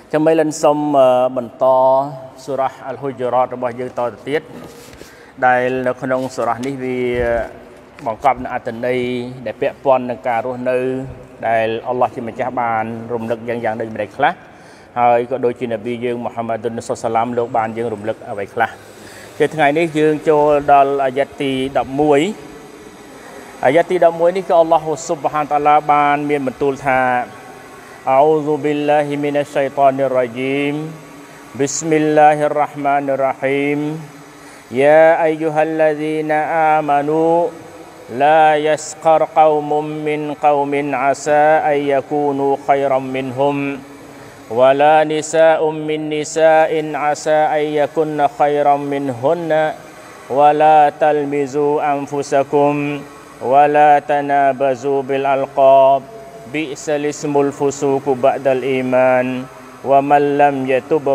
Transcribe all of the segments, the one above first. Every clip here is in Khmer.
Trong mấy lần xong bần to surah al-Hujuratរបស់យើងតទៅទៀតដែលនៅក្នុងsurahនេះវាបង្កប់នូវអត្ថន័យដែលពាក់ព័ន្ធនឹងការរស់នៅដែលអល់ឡោះជាម្ចាស់បានរំលឹកយ៉ាងដូចម្តេចខ្លះហើយក៏ដូចជានប៊ីយើងមូហាម៉ាឌុនសុសឡាមលោកបានយើងរំលឹកអ្វីខ្លះជាថ្ងៃនេះយើងចូលដល់អាយ៉ាត់ទី11អាយ៉ាត់ទី11នេះគឺអល់ឡោះស៊ុបហានតាឡាបានមានបន្ទូលថា أعوذ بالله من الشيطان الرجيم بسم الله الرحمن الرحيم يا أيها الذين آمنوا لا يسخر قوم من قوم عسى أن يكونوا خيرا منهم ولا نساء من نساء عسى أن يكن خيرا منهن ولا تلمزوا أنفسكم ولا تنابزوا بالألقاب بئس الاسم الفسوق بعد الإيمان ومن لم يتب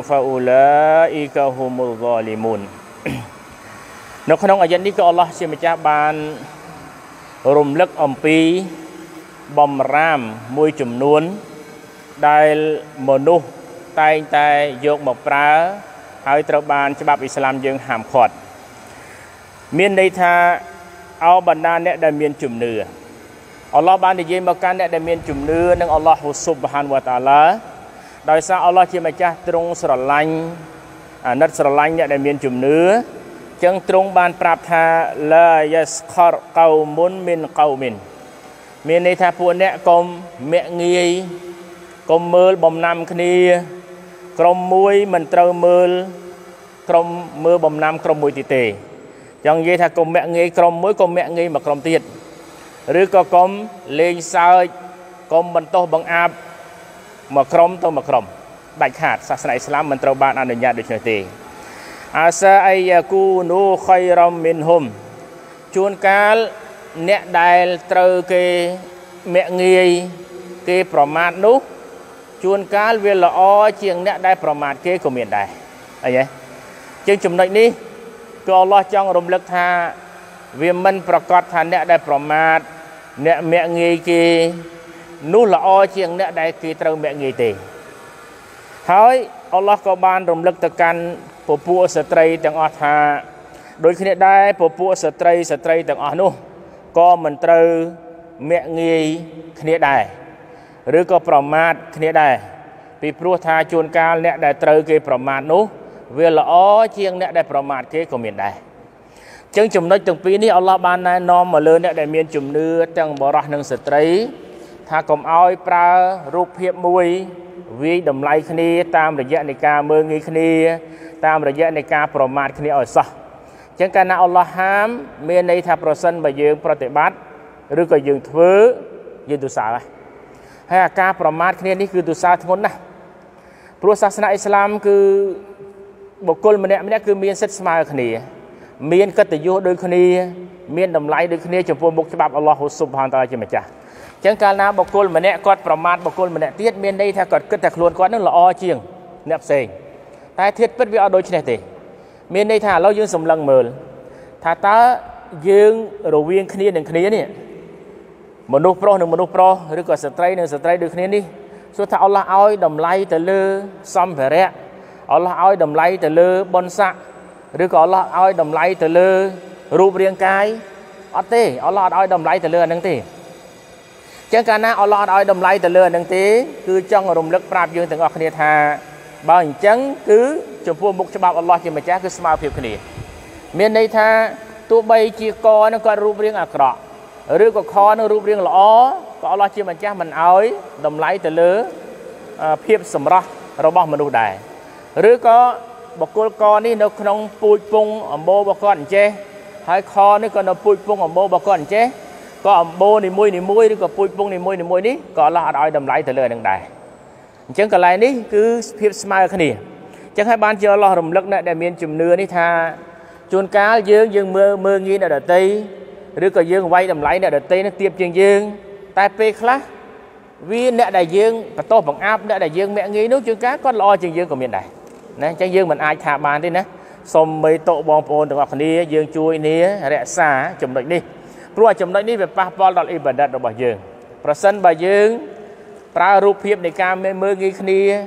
فأولئك هم الظالمون នៅក្នុងអាយ៉ាតនេះក៏អល់ឡោះជាម្ចាស់បានរំលឹកអំពីបំរាមមួយចំនួនដែលមនុស្សតែងតែយកមកប្រើហើយត្រូវបានច្បាប់អ៊ីស្លាមយើងហាមឃាត់មានន័យថាអោបណ្ដាអ្នកដែលមានជំនឿអល់ឡោះបាននិយាយមកកាន់អ្នកដែលមានជំនឿនឹងអល់ឡោះស៊ុបហានវតាឡាដោយសារអល់ឡោះជាម្ចាស់ទ្រង់ស្រឡាញ់អាណិតស្រឡាញ់អ្នកដែលមានជំនឿចឹងទ្រង់បានប្រាប់ថាឡាយ៉ាស្ខរកោមុនមីនកោមីនមានន័យថាពួកអ្នកកុំមាក់ងាយកុំមើលបំណាំគ្នាក្រុមមួយមិនត្រូវមើលបំណាំក្រុមមួយទៀតទេចឹងនិយាយថាកុំមាក់ងាយក្រុមមួយកុំមាក់ងាយមកក្រុមទៀតឬក៏កុំលេងសើចកុំបន្ទោសបង្អាប់មកក្រុមទៅមកក្រុមដាច់ខាតសាសនាអ៊ីស្លាមមិនត្រូវបានអនុញ្ញាតដូច្នេះទេអាសាអៃយ៉ាគូនូខៃរ៉ាមីនហ៊ុមជួនកាលអ្នកដែលត្រូវគេមាក់ងាយគេប្រមាថនោះជួនកាលវាល្អជាងអ្នកដែលប្រមាថគេក៏មានដែរអីហ៎ជាងចំណុចនេះគឺអល់ឡោះចង់រំលឹកថាវាមិនប្រកាសថាអ្នកដែលប្រមាថអ្នកមាក់ងាយគេនោះល្អជាងអ្នកដែលគេត្រូវមាក់ងាយទេហើយអល់ឡោះក៏បានរំលឹកទៅកាន់ពពួកស្ត្រីទាំងអស់ថាដូចគ្នាដែរពពួកស្ត្រីទាំងអស់នោះក៏មិនត្រូវមាក់ងាយគ្នាដែរឬក៏ប្រមាថគ្នាដែរពីព្រោះថាជួនកាលអ្នកដែលត្រូវគេប្រមាថនោះវាល្អជាងអ្នកដែលប្រមាថគេក៏មានដែរចឹងចំណុចទាំងពីរនេះអល់ឡោះបានណែនាំមកលើអ្នកដែលមានជំនឿទាំងបរិះនិងស្ត្រីថាកុំឲ្យប្រើរូបភាពមួយវាយតម្លៃគ្នាតាមរយៈនៃការមើលងាយគ្នាតាមរយៈនៃការប្រមាថគ្នាឲ្យសោះចឹងកាលណាអល់ឡោះហាមមានន័យថាប្រសិនបើយើងប្រតិបត្តិឬក៏យើងធ្វើយើងទោសើហើយអាការប្រមាថគ្នានេះគឺទោសើធ្ងន់ណាស់ព្រោះសាសនាអ៊ីស្លាមគឺបុគ្គលម្នាក់គឺមានសិទ្ធិស្មើគ្នាមានកិត្តិយសដូចគ្នាមានតម្លៃដូចគ្នាចំពោះមុខច្បាប់អល់ឡោះស៊ុបហានតាឡាជាម្ចាស់អញ្ចឹងកាលណាបុគ្គលម្នាក់គាត់ប្រមាថបុគ្គលម្នាក់ទៀតមានន័យថាគាត់គិតថាខ្លួនគាត់នឹងល្អជាងអ្នកផ្សេងតែធៀបពិតវាអត់ដូចនេះទេមានន័យថាឥឡូវយើងសម្លឹងមើលថាតើយើងរវាងគ្នានឹងគ្នានេះមនុស្សប្រុសនិងមនុស្សប្រុសឬក៏ស្ត្រីនិងស្ត្រីដូចគ្នានេះសួរថាអល់ឡោះឲ្យតម្លៃទៅលើសម្ភារៈអល់ឡោះឲ្យតម្លៃទៅលើបុណ្យស័ក្តិឬក៏អល់ឡោះឲ្យតម្លៃទៅលើរូបរាងកាយអត់ទេអល់ឡោះអត់ឲ្យតម្លៃទៅលើអានឹងទេចឹងកាលណាអល់ឡោះអត់ឲ្យតម្លៃទៅលើអានឹងទេគឺចង់រំលឹកប្រាប់យើងទាំងអស់គ្នាថាបើអញ្ចឹងគឺចំពោះមុខច្បាប់អល់ឡោះជាម្ចាស់គឺស្មើភាពគ្នាមានន័យថាទោះបីជាកនឹងគាត់រូបរាងអាក្រក់ឬក៏ខនឹងរូបរាងល្អក៏អល់ឡោះជាម្ចាស់មិនឲ្យតម្លៃទៅលើភាពសម្រស់របស់មនុស្សដែរឬក៏បុគ្គលកនេះនៅក្នុងពូជពងអំបូររបស់គាត់អញ្ចេះហើយខនេះក៏នៅពូជពងអំបូររបស់គាត់អញ្ចេះក៏អំបូរនីមួយឬក៏ពូជពងនីមួយនេះក៏អល់ឡោះអត់ឲ្យតម្លៃទៅលើនឹងដែរអញ្ចឹងកន្លែងនេះគឺភាពស្មើគ្នាអញ្ចឹងហើយបានជាអល់ឡោះរំលឹកអ្នកដែលមានជំនឿនេះថាជួនកាលយើងមើលងាយអ្នកដទៃឬក៏យើងវាយតម្លៃអ្នកដទៃនេះទាបជាងយើងតែពេលខ្លះវាអ្នកដែលយើងបន្ទោសបង្អាប់អ្នកដែលយើងមាក់ងាយនោះជួនកាលគាត់ល្អជាងយើងក៏មានដែរណាអញ្ចឹងយើងមិនអាចថាបានទេណាសូមមេតោបងប្អូនទាំងអស់គ្នាយើងជួយគ្នារក្សាចំណុចនេះព្រោះចំណុចនេះវាប៉ះពាល់ដល់អ៊ីបាដាតរបស់យើងប្រសិនបើយើងប្រើរូបភាពនៃការមើលងាយគ្នា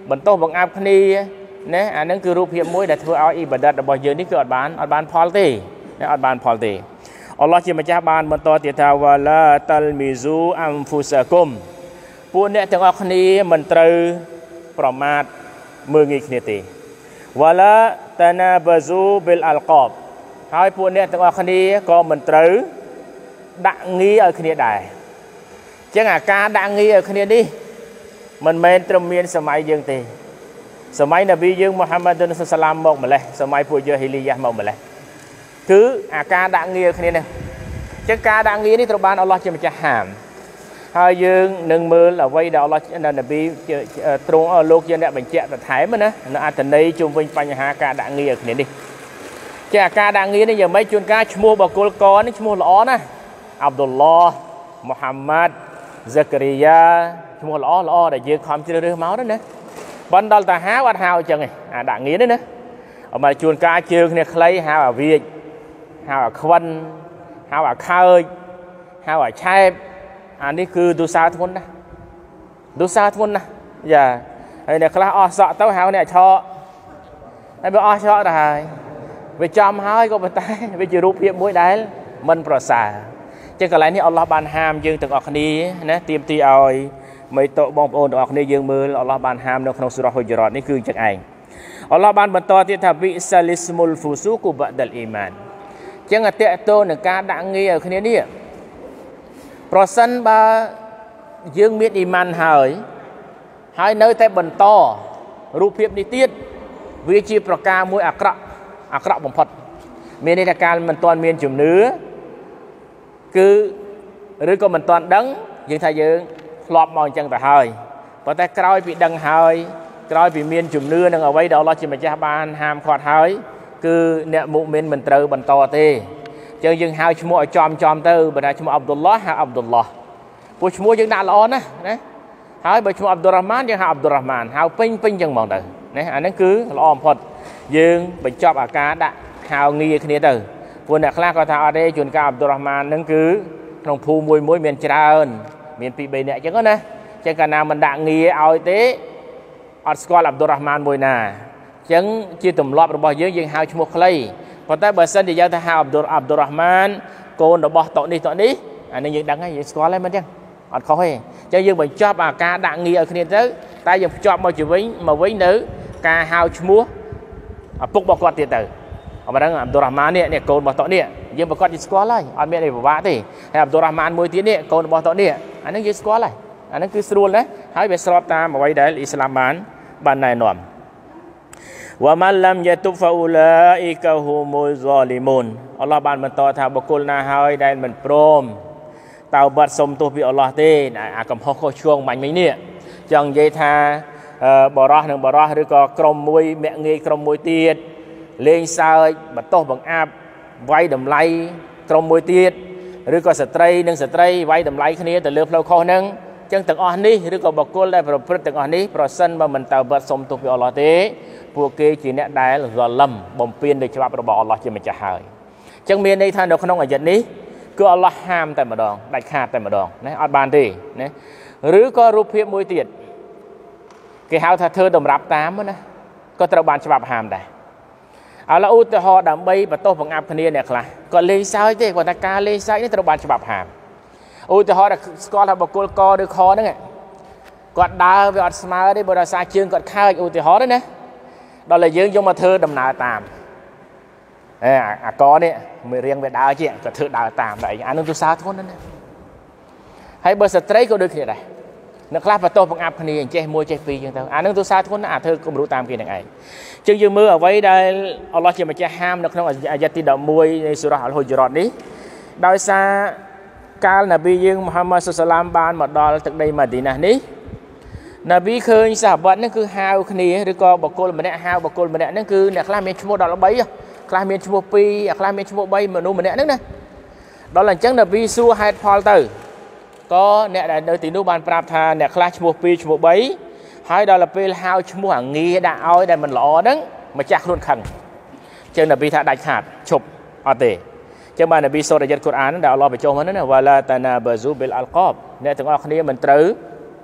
បន្តបង្អាប់គ្នាណាអានឹងគឺរូបភាពមួយដែលធ្វើឲ្យអ៊ីបាដាតរបស់យើងនេះគឺអត់បានផលទេណាអត់បានផលទេអល់ឡោះជាម្ចាស់បានបន្តទៀតថាវ៉ាឡាតាល់មីស៊ូអាំហ្វូសាគុមពួកអ្នកទាំងអស់គ្នាមិនត្រូវប្រមាថមើលងាយគ្នាទេវ៉ាឡាតាណាបាស៊ូប៊ីលអាល់កបហើយពួកអ្នកទាំងអស់គ្នាក៏មិនត្រូវដាក់ងារឲ្យគ្នាដែរអញ្ចឹងអាការដាក់ងារឲ្យគ្នានេះមិនមែនត្រឹមមានសម័យយើងទេសម័យនប៊ីយើងមូហាម៉ាត់សាឡាមមកម្លេះសម័យពួកយូហ៊ីលីយ៉ាមកម្លេះគឺអាការដាក់ងារគ្នានេះអញ្ចឹងការដាក់ងារនេះត្រូវបានអល់ឡោះជាម្ចាស់ហាមហើយយើងនឹងមើលអ្វីដែលអល់ឡោះនប៊ីទ្រង់លោកជាអ្នកបញ្ជាក់បន្ថែមណានៅអត្ថន័យជុំវិញបញ្ហាការដាក់ងារគ្នានេះជាអាការដាក់ងារនេះយ៉ាងម៉េចជួនកាលឈ្មោះបកគលកនេះឈ្មោះល្អណាស់អាប់ឌុលឡោះមូហាម៉ាត់ហ្សាការីយ៉ាឈ្មោះល្អដែលយើងខំជ្រើសរើសមកណាប៉ុន្តែដល់តាហៅអត់ហៅអញ្ចឹងឯងអាដាក់ងារនេះណាអមជួនកាលជើងគ្នាខ្លីហៅអាវាចហៅអាខ្វិនហៅអាខើចហៅអាឆែបអានេះគឺទូសាធ្ងន់ណាយ៉ាហើយអ្នកខ្លះអស់សក់ទៅហៅអ្នកឆក់ហើយបើអស់ឆក់ទៅហើយវាចំហើយក៏ប៉ុន្តែវាជារូបភាពមួយដែលមិនប្រសើរចឹងកន្លែងនេះអល់ឡោះបានហាមយើងទាំងអស់គ្នាណាទាមទារឲ្យមេតបងប្អូនទាំងអស់គ្នាយើងមើលអល់ឡោះបានហាមនៅក្នុងសូរ៉ាហ៊ូជរ៉ាតនេះគឺចឹងឯងអល់ឡោះបានបន្តទៀតថាប៊ីសាលីស្មុលហ្វូស៊ូកូបាដលអ៊ីម៉ានចឹងតកតូននឹងការដាក់ងារឲ្យគ្នានេះប្រសិនបើយើងមានអ៊ីម៉ានហើយនៅតែបន្តរូបភាពនេះទៀតវាជាប្រការមួយអាក្រក់បំផុតមានន័យថាការមិនទាន់មានជំនឿគឺឬក៏មិនទាន់ដឹងយើងថាយើងធ្លាប់មកអញ្ចឹងទៅហើយប៉ុន្តែក្រោយពីដឹងហើយក្រោយពីមានជំនឿនឹងអ្វីដែលអល់ឡោះជាម្ចាស់បានហាមឃាត់ហើយគឺអ្នកមុមីនមិនត្រូវបន្តទេអញ្ចឹងយើងហៅឈ្មោះឲ្យចំទៅបើថាឈ្មោះអាប់ឌុលឡោះហៅអាប់ឌុលឡោះពួកឈ្មោះយើងដាក់ល្អណាស់ណាហើយបើឈ្មោះអាប់ឌុលរ៉ាហ្មានយើងហៅអាប់ឌុលរ៉ាហ្មានហៅពេញអញ្ចឹងហ្មងទៅណាអាហ្នឹងគឺល្អបំផុតយើងបញ្ចប់អាការដាក់ហៅងារគ្នាទៅពួកអ្នកខ្លះក៏ថាអត់ទេជួនកាលអាប់ឌុលរ៉ាហ្មានហ្នឹងគឺក្នុងភូមិមួយមានច្រើនមាន2 3នាក់អញ្ចឹងណាអញ្ចឹងកាលណាមិនដាក់ងារឲ្យទេអត់ស្គាល់អាប់ឌុលរ៉ាហ្មានមួយណាអញ្ចឹងជាទម្លាប់របស់យើងហៅឈ្មោះខ្លីប៉ុន្តែបើសិនជាយើងថាហៅអាប់ឌុលរ៉ាហ្មានកូនរបស់តនេះអានេះយើងដឹងហើយយើងស្គាល់ហើយមិនអញ្ចឹងអត់ខុសទេអញ្ចឹងយើងបញ្ចប់អាការដាក់ងារឲ្យគ្នាទៅតែយើងភ្ជាប់មកវិញនៅការហៅឈ្មោះឪពុករបស់គាត់ទៀតទៅអមរងអាប់ឌុលរ៉ាហ្មាននេះកូនរបស់តនេះយើងប្រកាសជាស្គាល់ហើយអត់មានអីពិបាកទេហើយអាប់ឌុលរ៉ាហ្មានមួយទៀតនេះកូនរបស់តនេះអាហ្នឹងយើងស្គាល់ហើយអាហ្នឹងគឺស្រួលណាហើយវាស្របតាមអ្វីដែលអ៊ីស្លាមបានណែនាំវ៉ាម៉ាឡាំយ៉ាតុបហ្វាអ៊ូឡាអ៊ីកាហ៊ូមូលហ្សាលីមូនអល់ឡោះបានបន្តថាបុគ្គលណាហើយដែលមិនព្រមតើបាត់សុំទោសពីអល់ឡោះទេអាកំហុសខុសឆ្គងបាញ់មិញនេះចង់និយាយថាបរោះនិងបរោះឬក៏ក្រុមមួយមាក់ងាយក្រុមមួយទៀតលេងសើចបន្ទោសបង្អាប់វាយតម្លៃក្រុមមួយទៀតឬក៏ស្ត្រីនិងស្ត្រីវាយតម្លៃគ្នាទៅលើផ្លូវខុសហ្នឹងចឹងទាំងអស់នេះឬក៏បុគ្គលដែលប្រព្រឹត្តទាំងអស់នេះប្រសិនបើមិនតើបាត់សុំទោសពីអល់ឡោះទេពួកគេជាអ្នកដែលហ្សាឡឹមបំពានដោយច្បាប់របស់អល់ឡោះជាម្ចាស់ហើយចឹងមានន័យថានៅក្នុងអាយ៉ាតនេះគឺអល់ឡោះហាមតែម្ដងដាច់ខាតតែម្ដងណាអត់បានទេណាឬក៏រូបភាពមួយទៀតគេហៅថាធ្វើតម្រាប់តាមណាក៏ត្រូវបានច្បាប់ហាមដែរឥឡូវឧទាហរណ៍ដើម្បីបន្ទោសបង្អាប់គ្នាអ្នកខ្លះគាត់លេងសើចទេគាត់ថាការលេងសើចនេះត្រូវបានច្បាប់ហាមឧទាហរណ៍ស្គាល់ថាបុគ្គលកឬខហ្នឹងគាត់ដើរវាអត់ស្មើទេបើដោយសារជើងគាត់ខើចឧទាហរណ៍ណាដល់តែយើងយកមកធ្វើដំណើរតាមអាកនេះមួយរៀងវាដើរជាគាត់ធ្វើដើរតាមតែអានឹងទូសាធ្ងន់ណាស់ហើយបើស្ត្រីក៏ដូចគ្នាដែរអ្នកខ្លះបន្ទោសបង្អាប់គ្នាចេះមួយចេះពីរចឹងទៅអានឹងទូសាធ្ងន់ណាស់អាធ្វើគំរូតាមគេនឹងឯងចឹងយើងមើលអ្វីដែលអល់ឡោះជាម្ចាស់ហាមនៅក្នុងអាយ៉ាតទី11នៃសូរ៉ាអល់ហ៊ូជរ៉ាតនេះដោយសារកាលនប៊ីយើងមូហាម៉ាត់សុសឡាមបានមកដល់ទឹកដីម៉ាឌីណានេះនប៊ីឃើញសាហាបាត់ហ្នឹងគឺហៅគ្នាឬក៏បុគ្គលម្នាក់ហៅបុគ្គលម្នាក់ហ្នឹងគឺអ្នកខ្លះមានឈ្មោះដល់3ខ្លះមានឈ្មោះ2ខ្លះមានឈ្មោះ3មនុស្សម្នាក់ហ្នឹងណាដល់អញ្ចឹងនប៊ីសួរហេតុផលទៅក៏អ្នកដែលនៅទីនោះបានប្រាប់ថាអ្នកខ្លះឈ្មោះ2ឈ្មោះ3ហើយដល់ពេលហៅឈ្មោះអាងារដាក់ឲ្យដែលមិនល្អហ្នឹងម្ចាស់ខ្លួនខឹងអញ្ចឹងនប៊ីថាដាច់ខាតឈប់អត់ទេចឹងបាននប៊ីសូរ៉ាយ៉ាត់កូរ៉ានដែលអល់ឡោះបញ្ចុះមកហ្នឹងណាវ៉ាឡាតាណាបាស៊ូប៊ីលអាល់កបអ្នកទាំងអស់គ្នាមិនត្រូវ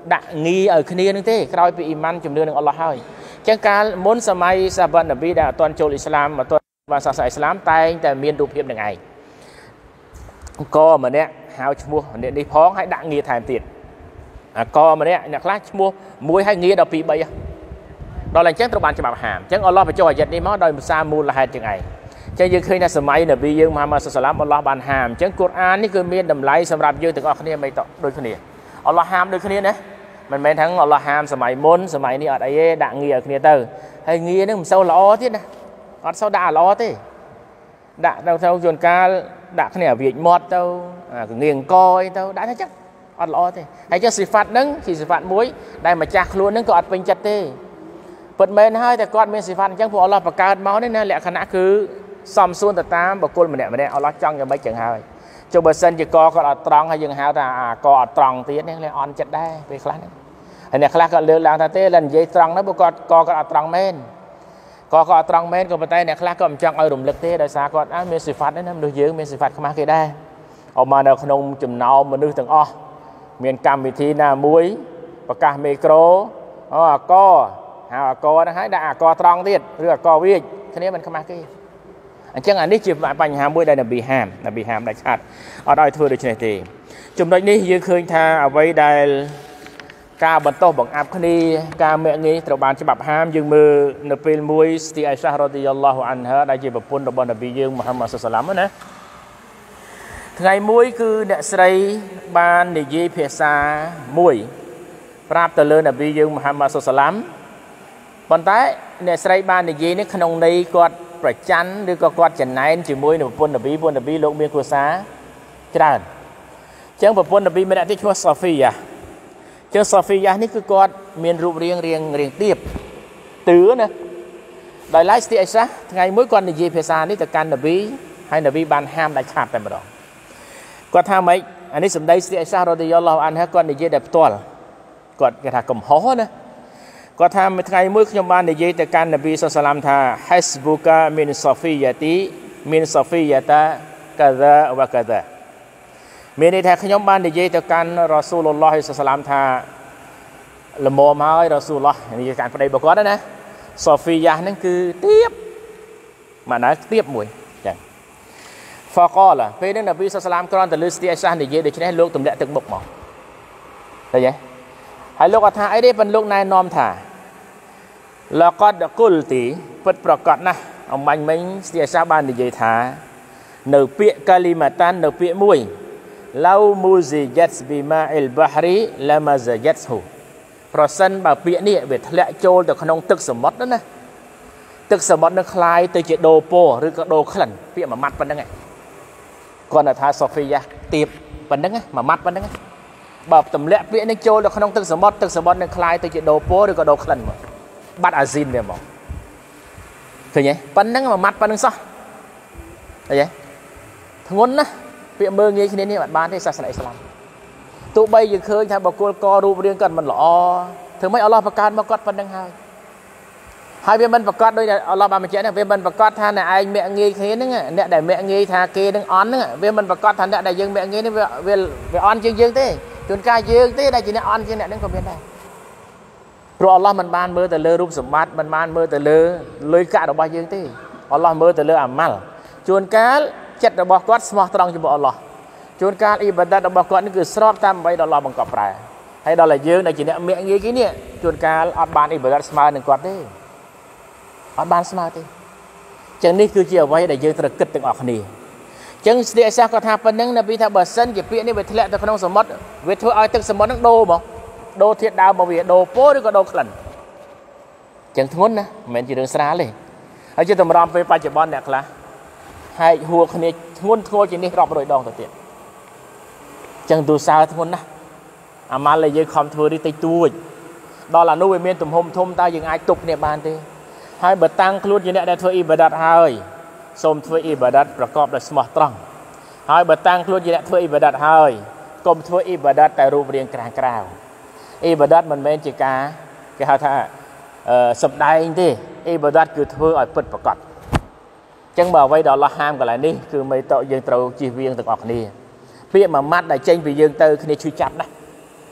ដាក់ងារឲ្យគ្នានឹងទេក្រោយពីអ៊ីម៉ានជំនឿនឹងអល់ឡោះហើយអញ្ចឹងកាលមុនសម័យសាហាបនប៊ីដែលអត់ទាន់ចូលអ៊ីស្លាមអត់ទាន់បានសាសនាអ៊ីស្លាមតែងតែមានរូបភាពនឹងឯងក៏ម្នាក់ហៅឈ្មោះម្នាក់នេះផងហើយដាក់ងារថែមទៀតក៏ម្នាក់អ្នកខ្លះឈ្មោះមួយហើយងារដល់2 3ដល់អញ្ចឹងត្រូវបានច្បាប់ហាមអញ្ចឹងអល់ឡោះបញ្ចុះអាយ៉ាតនេះមកដោយភាសាមូលហេតុជាងឯងចឹងយើងឃើញថាសម័យនប៊ីយើងមហាម៉ាត់សុសឡាមអល់ឡោះបានហាមអញ្ចឹងកូរ៉ាននេះគឺមានតម្លៃសម្រាប់យើងទាំងអស់គ្នាមិនតដូចគ្នាអល់ឡោះហាមដូចគ្នាណាមិនមែនថាអល់ឡោះហាមសម័យមុនសម័យនេះអត់អីទេដាក់ងារឲ្យគ្នាទៅហើយងារហ្នឹងមិនសូវល្អទៀតណាអត់សូវដាក់ល្អទេដាក់ទៅជួនកាលដាក់គ្នាវាចមាត់ទៅងារអង្គអីទៅដាក់ទៅចឹងអត់ល្អទេហើយចឹងស៊ីហ្វាត់ហ្នឹងជាស៊ីហ្វាត់មួយដែលម្ចាស់ខ្លួនហ្នឹងក៏អត់ពេញចិត្តទេពិតមែនហើយតែគាត់មានស៊ីហ្វាត់អញ្ចឹងពួកអល់ឡោះបង្កើតមកនេះណាលក្ខណៈគឺសំសួនទៅតាមបុគ្គលម្នាក់ម្នាក់អល់ឡោះចង់យ៉ាងម៉េចចឹងហើយចុះបើសិនជាកគាត់អត់ត្រង់ហើយយើងហៅថាកអត់ត្រង់ទៀតនេះអន់ចិត្តដែរពេលខ្លះហ្នឹងហើយអ្នកខ្លះក៏លើកឡើងថាទេឡើយនិយាយត្រង់ហ្នឹងព្រោះគាត់អត់ត្រង់មែនគាត់អត់ត្រង់មែនក៏ប៉ុន្តែអ្នកខ្លះក៏មិនចង់ឲ្យរំលឹកទេដោយសារគាត់មានស៊ីហ្វាត់ហ្នឹងណាមនុស្សយើងមានស៊ីហ្វាត់ខ្មាស់គេដែរអមនៅក្នុងចំណោមមនុស្សទាំងអស់មានកម្មវិធីណាមួយប្រកាសមេក្រូអកហៅអកហ្នឹងហើយដាក់អកត្រង់ទៀតឬអកវាចគ្នាមិនខ្មាស់គេអញ្ចឹងអានេះជាបញ្ហាមួយដែលនប៊ីហាមដាច់ខាតអត់ឲ្យធ្វើដូច្នេះទេចំណុចនេះយើងឃើញថាអ្វីដែលការបន្តបង្អាប់គ្នាការមាក់ងាយត្រូវបានច្បាប់ហាមយើងមើលនៅពេលមួយស្ទីអៃសារ៉ាឌីយ៉ាឡោះអានហាដែលជាប្រពន្ធរបស់នប៊ីយើងមូហាម៉ាត់សុសឡាមណាថ្ងៃមួយគឺអ្នកស្រីបាននិយាយភាសាមួយប្រាប់ទៅលើនប៊ីយើងមូហាម៉ាត់សុសឡាមប៉ុន្តែអ្នកស្រីបាននិយាយនេះក្នុងន័យគាត់ប្រច័ណ្ឌឬក៏គាត់ចំណែនជាមួយនឹងប្រពន្ធនប៊ីលោកមានគ្រួសារច្រើនអញ្ចឹងប្រពន្ធនប៊ីម្នាក់ទៀតឈ្មោះសូហ្វីយ៉ាចឹងសូហ្វីយ៉ានេះគឺគាត់មានរូបរាងទៀបទឿណាដោយឡែកស្ទីអេសាថ្ងៃមួយគាត់និយាយភាសានេះទៅកាន់នប៊ីហើយនប៊ីបានហាមដាច់ខាតតែម្ដងគាត់ថាម៉េចអានេះសម្ដីស្ទីអេសារ៉ាឌីយ៉ាឡោះអានហាគាត់និយាយតែផ្ទាល់គាត់គេថាកំហុសណាគាត់ថាថ្ងៃមួយខ្ញុំបាននិយាយទៅកាន់នប៊ីសុសឡាមថាហេសប៊ូកាមីនសូហ្វីយ៉ាទីមីនសូហ្វីយ៉ាតាកាហ្សាវ៉ាកាហ្សាមានន័យថាខ្ញុំបាននិយាយទៅកាន់រ៉ាស៊ូលឡោះសុសឡាមថាល្មមហើយរ៉ាស៊ូលឡោះនិយាយការប្តីរបស់គាត់ណាសូហ្វីយ៉ាហ្នឹងគឺទៀបម៉ាណាទៀបមួយចឹងហ្វាកលពេលហ្នឹងនប៊ីសុសឡាមគ្រាន់តែលើស្ទីអេសានិយាយដូច្នេះលោកទម្លាក់ទឹកមុខមកឃើញទេហើយលោកអត់ថាអីទេប៉ុន្តែលោកណែនាំថាលកតគុលទីពិតប្រកបណាស់អំបញ្ញមិញស្ទីអេសាបាននិយាយថានៅពាក្យកាលីម៉ាតាននៅពាក្យមួយឡៅមូស៊ីយ៉ាត់ប៊ីម៉ាអ៊ីលបាហ្រីឡាម៉ាហ្សាយ៉ាត់ហ៊ូប្រសិនបើពាក្យនេះវាធ្លាក់ចូលទៅក្នុងទឹកសមុទ្រណាទឹកសមុទ្រនឹងคล้ายទៅជាដូរពណ៌ឬក៏ដូរក្លិនពាក្យមួយម៉ាត់ប៉ុណ្្នឹងឯងគាត់ថាសូហ្វីយ៉ាទៀបប៉ុណ្្នឹងមួយម៉ាត់ប៉ុណ្្នឹងបើទម្លាក់ពាក្យនេះចូលទៅក្នុងទឹកសមុទ្រនឹងคล้ายទៅជាដូរពណ៌ឬក៏ដូរក្លិនមកបាត់អាស៊ីនវាមកឃើញទេប៉ុណ្្នឹងមួយម៉ាត់ប៉ុណ្្នឹងសោះឃើញទេធ្ងន់ណាស់ពាក្យមើលងាយគ្នានេះអត់បានទេសាសនាអ៊ីស្លាមទោះបីយើងឃើញថាបុគ្គលករូបរាងគាត់មិនល្អធ្វើម៉េចអល់ឡោះបង្កើតមកគាត់ប៉ុណ្្នឹងហើយវាមិនប្រកាសដោយអល់ឡោះបានបញ្ជាក់ហ្នឹងវាមិនប្រកាសថាអ្នកឯងមាក់ងាយគ្នាហ្នឹងអ្នកដែលមាក់ងាយថាគេនឹងអន់ហ្នឹងវាមិនប្រកាសថាអ្នកដែលយើងមាក់ងាយនេះវាអន់ជាងយើងទេជួនកាលយើងទេដែលជាអ្នកអន់ជាងអ្នកហ្នឹងក៏មានដែរព្រោះអល់ឡោះមិនបានមើលទៅលើរូបសម្បត្តិមិនបានមើលទៅលើលុយកាក់របស់យើងទេអល់ឡោះមើលទៅលើអាម៉ាល់ជួនកាលចិត្តរបស់គាត់ស្មោះត្រង់ចំពោះអល់ឡោះជួនកាលអ៊ីបាដាតរបស់គាត់នេះគឺស្របតាមអ្វីដែលអល់ឡោះបង្កប់ប្រែហើយដល់តែយើងដែលជាអ្នកមាក់ងាយគេនេះជួនកាលអត់បានអ៊ីបាដាតស្មើនឹងគាត់ទេអត់បានស្មើទេចឹងនេះគឺជាអ្វីដែលយើងត្រូវគិតទាំងអស់គ្នាចឹងស្ទីអេសាគាត់ថាប៉ុណ្្នឹងនប៊ីថាបើសិនជាពាក្យនេះវាធ្លាក់ទៅក្នុងសមុទ្រវាធ្វើឲ្យទឹកសមុទ្រហ្នឹងដូរមកដូរធាតុដើមមកវាដូរពណ៌ឬក៏ដូរក្លិនចឹងធ្ងន់ណាមិនមែនជារឿងស្រាលទេហើយជាតម្រាំពេលបច្ចុប្បន្នអ្នកខ្លះហែកហួរគ្នាធ្ងន់ធ្ងរជាងនេះរាប់រយដងទៅទៀតចឹងទូសើធ្ងន់ណាស់អាម៉ាល់ដែលយើងខំធ្វើនេះតិចតួចដល់អានោះវាមានទំហំធំតើយើងអាចទប់គ្នាបានទេហើយបើតាំងខ្លួនជាអ្នកដែលធ្វើអ៊ីបាដាតហើយសូមធ្វើអ៊ីបាដាតប្រកបដោយស្មោះត្រង់ហើយបើតាំងខ្លួនជាអ្នកធ្វើអ៊ីបាដាតហើយកុំធ្វើអ៊ីបាដាតតែរូបរាងក្រាវអ៊ីបាដាតមិនមែនជាការគេហៅថាសម្ដែងទេអ៊ីបាដាតគឺធ្វើឲ្យពិតប្រកបចឹងបើអ្វីដែលអល់ឡោះហាមកន្លែងនេះគឺមិនតយើងត្រូវជៀសវាងទាំងអស់គ្នាពាក្យមួយម៉ាត់ដែលចេញពីយើងទៅគ្នាឈឺចាប់ណាស់ច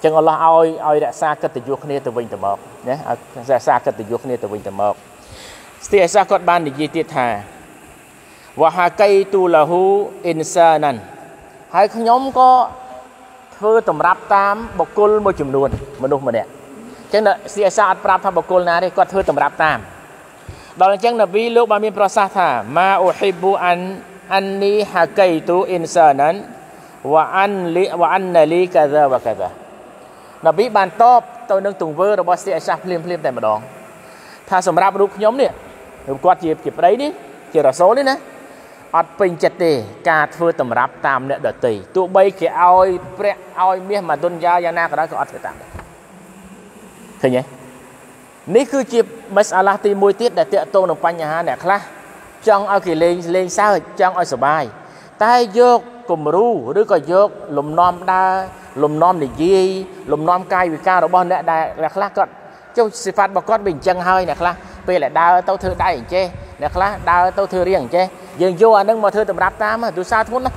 ចឹងអល់ឡោះឲ្យរក្សាកិត្តិយសគ្នាទៅវិញទៅមកណារក្សាកិត្តិយសគ្នាទៅវិញទៅមកស្ទីអេសាគាត់បាននិយាយទៀតថាវ៉ាហាកៃទូឡាហ៊ូអ៊ីនសាណានហើយខ្ញុំក៏ធ្វើតម្រាប់តាមបុគ្គលមួយចំនួនមនុស្សម្នាក់អញ្ចឹងស្ទីអេសាអត់ប្រាប់ថាបុគ្គលណាទេគាត់ធ្វើតម្រាប់តាមដល់អញ្ចឹងនប៊ីលោកបានមានប្រសាសន៍ថាម៉ាអ៊ូហ៊ីប៊ូអាននីហាកៃទូអ៊ីនសាណានវ៉ាអានណាលីកាហ្សាវ៉ាកាហ្សានប៊ីបានតបទៅនឹងទង្វើរបស់ស្ទីអេសាភ្លាមតែម្ដងថាសម្រាប់រូបខ្ញុំនេះរូបគាត់ជាប្តីនេះជារ៉ាសូលនេះណាអត់ពេញចិត្តទេការធ្វើតម្រាប់តាមអ្នកដទៃទោះបីគេឲ្យព្រះឲ្យមាសមកទុនយ៉ាយ៉ាងណាក៏ដោយក៏អត់ធ្វើតាមដែរឃើញទេនេះគឺជាមស្អាឡាទី1ទៀតដែលតាក់ទងនឹងបញ្ហាអ្នកខ្លះចង់ឲ្យគេលេងសើចចង់ឲ្យសុបាយតែយកគំរូឬក៏យកលំនាំដើរលំនាំនិយាយលំនាំកាយវិការរបស់អ្នកដែលអ្នកខ្លះគាត់ចុះសិហ្វាតរបស់គាត់វាអញ្ចឹងហើយអ្នកខ្លះពេលដែលដើរទៅធ្វើដៃអញ្ចេះអ្នកខ្លះដើរទៅធ្វើរៀងអញ្ចេះយើងយកអានឹងមកធ្វើតម្រាប់តាមទូសារធ្ងន់ណា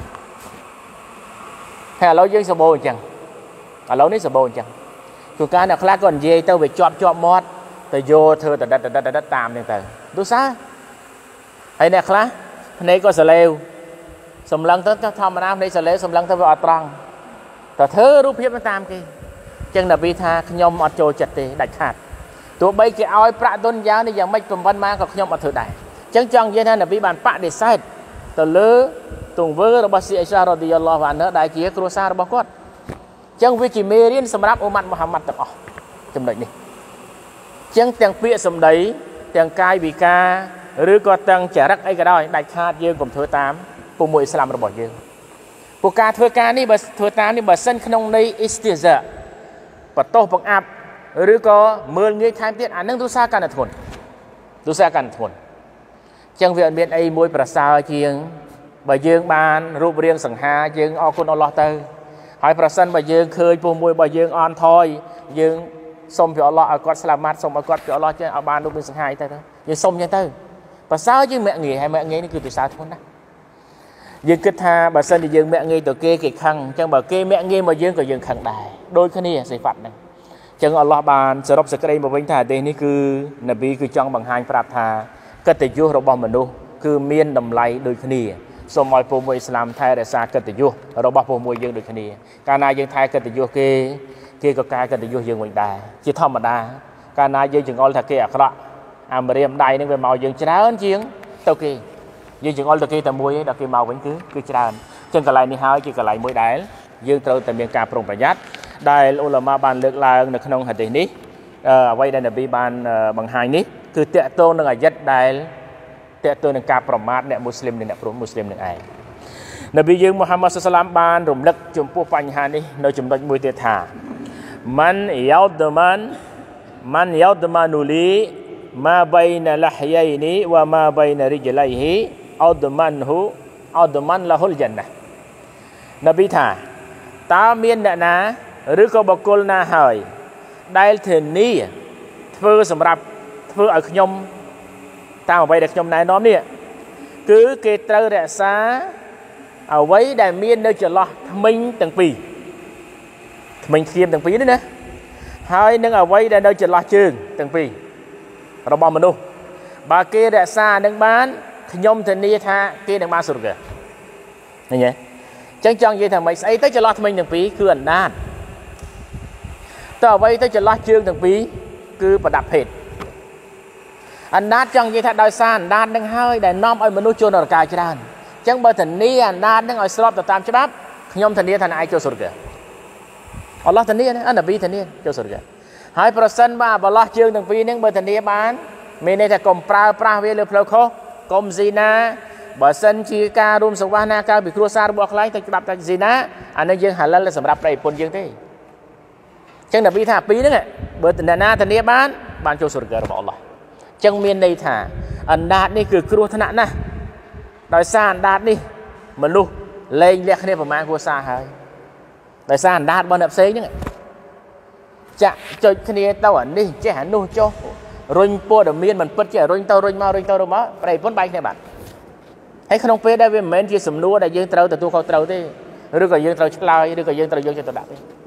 ហើយឥឡូវយើងសបោអញ្ចឹងឥឡូវនេះសបោអញ្ចឹងគឺការអ្នកខ្លះគាត់និយាយទៅវាជាប់មាត់ទៅយកធ្វើតដិតតាមហ្នឹងទៅទូសារហើយអ្នកខ្លះភ្នែកក៏សលេវសម្លឹងទៅធម្មតាភ្នែកសលេវសម្លឹងទៅវាអត់ត្រង់តែធ្វើរូបភាពតាមគេអញ្ចឹងនប៊ីថាខ្ញុំអត់ចូលចិត្តទេដាច់ខាតទោះបីគេឲ្យប្រាក់ទុនយ៉ាងនេះយ៉ាងម៉េចប្រព័ន្ធមកក៏ខ្ញុំអត់ធ្វើដែរអញ្ចឹងចង់និយាយថានប៊ីបានបដិសេធទៅលើទង្វើរបស់ស៊ីអេសារ៉ាឌីយ៉ាឡោះអានដែលជាគ្រួសាររបស់គាត់អញ្ចឹងវាជាមេរៀនសម្រាប់អ៊ុម៉ាត់មូហាម៉ាត់ទាំងអស់ចំណុចនេះអញ្ចឹងទាំងពាក្យសម្ដីទាំងកាយវិការឬក៏ទាំងចរិតអីក៏ដោយដាច់ខាតយើងកុំធ្វើតាមពុំមួយអ៊ីស្លាមរបស់យើងពួកការធ្វើការនេះបើធ្វើតាមនេះបើសិនក្នុងន័យអ៊ីស្ទីហ្សាបន្ទោសបង្អាប់ឬក៏មើលងាយថែមទៀតអានឹងទូសារកាន់តែធ្ងន់ទូសារកាន់តែធ្ងន់អញ្ចឹងវាអត់មានអីមួយប្រសើរជាងបើយើងបានរូបរាងសង្ហាយើងអរគុណអល់ឡោះទៅហើយប្រសិនបើយើងឃើញពុះមួយបើយើងអន់ថយយើងសុំពីអល់ឡោះឲ្យគាត់ស្លាមាត់សុំឲ្យគាត់ពីអល់ឡោះចេះឲ្យបានរូបរាងសង្ហាទៅយើងសុំអញ្ចឹងទៅប្រសើរយើងមាក់ងាយហើយមាក់ងាយនេះគឺទូសារធ្ងន់ណាស់យើងគិតថាបើសិនជាយើងមាក់ងាយទៅគេខឹងអញ្ចឹងបើគេមាក់ងាយមកយើងក៏យើងខឹងដែរដូចគ្នាសិហ្វាត់ហ្នឹងអញ្ចឹងអល់ឡោះបានសរុបសេចក្តីមកវិញថាអាទេសនេះគឺនប៊ីគឺចង់បង្ហាញប្រាប់ថាកិត្តិយសរបស់មនុស្សគឺមានតម្លៃដូចគ្នាសូមឲ្យពុំមួយអ៊ីស្លាមថែរក្សាកិត្តិយសរបស់ពុំមួយយើងដូចគ្នាកាលណាយើងថែកិត្តិយសគេក៏កែកិត្តិយសយើងវិញដែរជាធម្មតាកាលណាយើងចង្អុលថាគេអាក្រក់អាមរៀមដៃនឹងវាមកយើងច្រើនជាងទៅគេយើងចង្អុលទៅគេតែមួយឯងដល់គេមកវិញគឺច្រើនអញ្ចឹងកន្លែងនេះហើយជាកន្លែងមួយដែលយើងត្រូវតែមានការប្រុងប្រយ័ត្នដែលអ៊ូឡាម៉ាបានលើកឡើងនៅក្នុងហាឌីសនេះអ្វីដែលនប៊ីបានបង្ហាញនេះគឺតាក់ទងនឹងអាយ៉ាត់ដែលតាក់ទងនឹងការប្រមាថអ្នកមូស្លីមនិងអ្នកព្រមូស្លីមនឹងឯងនប៊ីយើងមូហាម៉ាត់សាឡាមបានរំលឹកចំពោះបញ្ហានេះនៅចំណុចមួយទៀតថាម៉ាន់យ៉ាដម៉ានូលីម៉ាបៃណាលះយ៉ៃនីវ៉ាម៉ាបៃណារិជឡៃហ៊ីអដម៉ាន់លហ៊ុលយ៉ាណានប៊ីថាតើមានអ្នកណាឬក៏បុគ្គលណាហើយដែលធានាធ្វើសម្រាប់ធ្វើឲ្យខ្ញុំតាមអ្វីដែលខ្ញុំណែនាំនេះគឺគេត្រូវរក្សាអ្វីដែលមាននៅចន្លោះធ្មេញទាំងពីរធ្មេញធៀមទាំងពីរនេះណាហើយនឹងអ្វីដែលនៅចន្លោះជើងទាំងពីររបស់មនុស្សបើគេរក្សានឹងបានខ្ញុំធានាថាគេនឹងបានសុរហ្គាឃើញទេអញ្ចឹងចង់និយាយថាមិនស្អីទៅចន្លោះធ្មេញទាំងពីរគឺអណ្ដាតតើអ្វីទៅចន្លោះជើងទាំងពីរគឺប្រដាប់ភេទអណ្ដាតចង់និយាយថាដោយសារអណ្ដាតនឹងហើយដែលនាំឲ្យមនុស្សចូលនរកច្រើនអញ្ចឹងបើធានាអណ្ដាតនឹងឲ្យស្របទៅតាមច្បាប់ខ្ញុំធានាថាអ្នកឯងចូលសុរហ្គាអល់ឡោះធានាណានប៊ីធានាចូលសុរហ្គាហើយប្រសិនបើបឡោះជើងទាំងពីរហ្នឹងបើធានាបានមានន័យថាកុំប្រើប្រាស់វាលើផ្លូវខុសកុំស៊ីណាបើសិនជាការរួមសង្វាសនាការពីគ្រួសាររបស់ខ្លែងទៅច្បាប់តែស៊ីណាអានេះយើងហាឡាល់សម្រាប់ប្រិយពុនយើងទេអញ្ចឹងនប៊ីថាពីរហ្នឹងបើអ្នកណាធានាបានចូលសុរហ្គារបស់អល់ឡោះអញ្ចឹងមានន័យថាអណ្ដាតនេះគឺគ្រោះថ្នាក់ណាស់ដោយសារអណ្ដាតនេះមនុស្សលែងលះគ្នាប្រមាណគ្រួសារហើយដោយសារអណ្ដាតរបស់អ្នកផ្សេងហ្នឹងចាក់ចុចគ្នាទៅអានេះចេះអានោះចុះរុញព័ត៌មានមិនពិតចេះរុញទៅរុញមកប្រៃពុនបែកគ្នាបាត់ហើយក្នុងពេលដែលវាមិនមែនជាសំណួរដែលយើងត្រូវទទួលខុសត្រូវទេឬក៏យើងត្រូវឆ្លើយឬក៏យើងត្រូវយកចិត្តទុកដាក់ទេ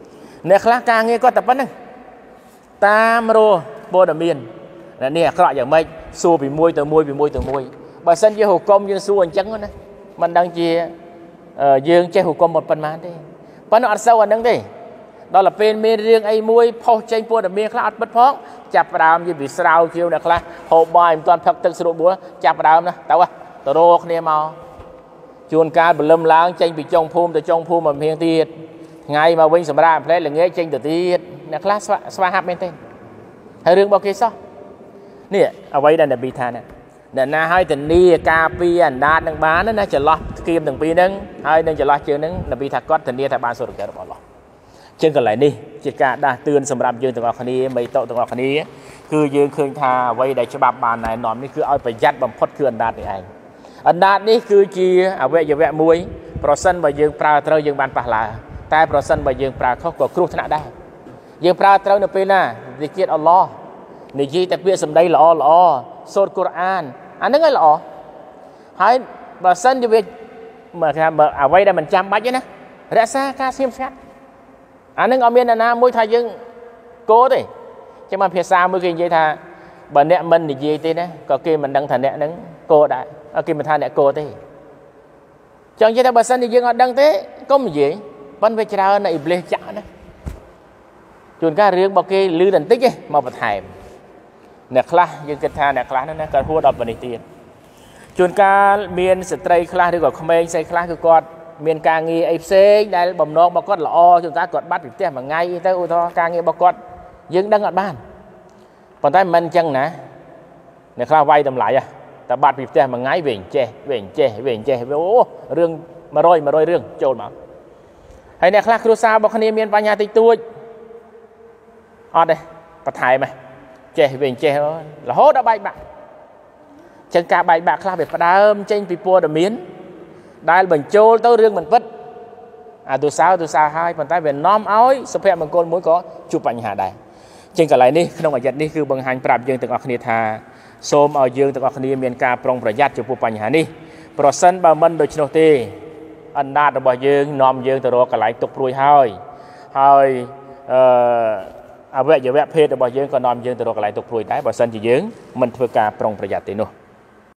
អ្នកខ្លះការងារគាត់តែប៉ុណ្្នឹងតាមរស់ព័ត៌មាននេះអាក្រក់យ៉ាងម៉េចសួរពីមួយទៅមួយបើសិនជាហុគមយើងសួរអញ្ចឹងណាមិនដឹងជាយើងចេះហុគមមកប៉ុន្មានទេប៉ុន្តែអត់សូវអាហ្នឹងទេដល់ទៅពេលមានរឿងអីមួយផុសចេញព័ត៌មានខ្លះអត់ពិតផងចាប់ផ្ដើមនិយាយពីស្រាវជ្រាវអ្នកខ្លះហូបបាយមិនទាន់ផឹកទឹកស្រួលបួលចាប់ផ្ដើមណាទៅរកគ្នាមកជួនកាលព្រលឹមឡើងចេញពីចុងភូមិទៅចុងភូមិមករៀងទៀតថ្ងៃមកវិញសម្រាប់ផ្លែល្ងាចចេញទៅទៀតអ្នកខ្លះស្វាហាប់មែនទេហើយរឿងរបស់គេសោះនេះអ្វីដែលនប៊ីថាណាអ្នកណាឲ្យធានាការពារអណ្ដាតនឹងបានណាចន្លោះស្គៀមទាំងពីរហ្នឹងហើយនឹងចន្លោះជើងហ្នឹងនប៊ីថាគាត់ធានាថាបានសុរកិច្ចរបស់អល់ឡោះជាងកន្លែងនេះជាការដាស់តឿនសម្រាប់យើងទាំងអស់គ្នាមីតទាំងអស់គ្នាគឺយើងឃើញថាអ្វីដែលច្បាប់បានណែនាំនេះគឺឲ្យប្រយ័ត្នបំផុតគឺអណ្ដាតនេះឯងអណ្ដាតនេះគឺជាអវយវៈមួយប្រសិនបើយើងប្រើត្រូវយើងបានប៉ះឡើតែប្រសិនបើយើងប្រើខុសក៏គ្រោះថ្នាក់ដែរយើងប្រើត្រូវនៅពេលណានិយាយអល់ឡោះនិយាយតែពាក្យសម្ដីល្អសូត្រកូរ៉ានអាហ្នឹងឲ្យល្អហើយបើសិនជាវាមកថាអ្វីដែលមិនចាំបាច់ទេណារក្សាការស្ងៀមស្ងាត់អាហ្នឹងអត់មានអ្នកណាមួយថាយើងគោទេចឹងមកភាសាមួយគេនិយាយថាបើអ្នកមិននិយាយទេណាក៏គេមិនដឹងថាអ្នកហ្នឹងគោដែរគេមិនថាអ្នកគោទេចឹងនិយាយថាបើសិនជាយើងអត់ដឹងទេកុំនិយាយប៉ុន្តែវាច្រើនណាអ៊ីប្លីសចាក់ណាជួនកាលរឿងរបស់គេលឺតែបន្តិចទេមកបន្ថែមអ្នកខ្លះយើងគិតថាអ្នកខ្លះហ្នឹងណាគាត់ហួសដល់ប៉ុណ្នេះទៀតជួនកាលមានស្ត្រីខ្លះឬក៏ក្មេងស្រីខ្លះគឺគាត់មានការងារអីផ្សេងដែលបំណងរបស់គាត់ល្អជួនកាលគាត់បាត់ពីផ្ទះមួយថ្ងៃទៅឧទាហរណ៍ការងាររបស់គាត់យើងដឹងអត់បានប៉ុន្តែមិនអញ្ចឹងណាអ្នកខ្លះវាយតម្លៃតែបាត់ពីផ្ទះមួយថ្ងៃវិញចេះអូរឿង100រឿងចូលមកហើយអ្នកខ្លះគ្រួសាររបស់គ្នាមានបញ្ហាតិចតួចអត់ទេបន្ថែមចេះរហូតដល់បែកបាក់ចឹងការបែកបាក់ខ្លះវាផ្ដើមចេញពីព័ត៌មានដែលបញ្ចូលទៅរឿងមិនពិតទូសៅហើយប៉ុន្តែវានាំឲ្យសុភមង្គលមួយក៏ជួបបញ្ហាដែរចឹងកន្លែងនេះក្នុងអាយ៉ាត់នេះគឺបង្ហាញប្រាប់យើងទាំងអស់គ្នាថាសូមឲ្យយើងទាំងអស់គ្នាមានការប្រុងប្រយ័ត្នចំពោះបញ្ហានេះប្រសិនបើមិនដូច្នោះទេអណ្ដាតរបស់យើងនាំយើងទៅរកកន្លែងទុកព្រួយហើយអវយវៈភេទរបស់យើងក៏នាំយើងទៅរកកន្លែងទុកព្រួយដែរបើសិនជាយើងមិនធ្វើការប្រុងប្រយ័ត្នទេនោះ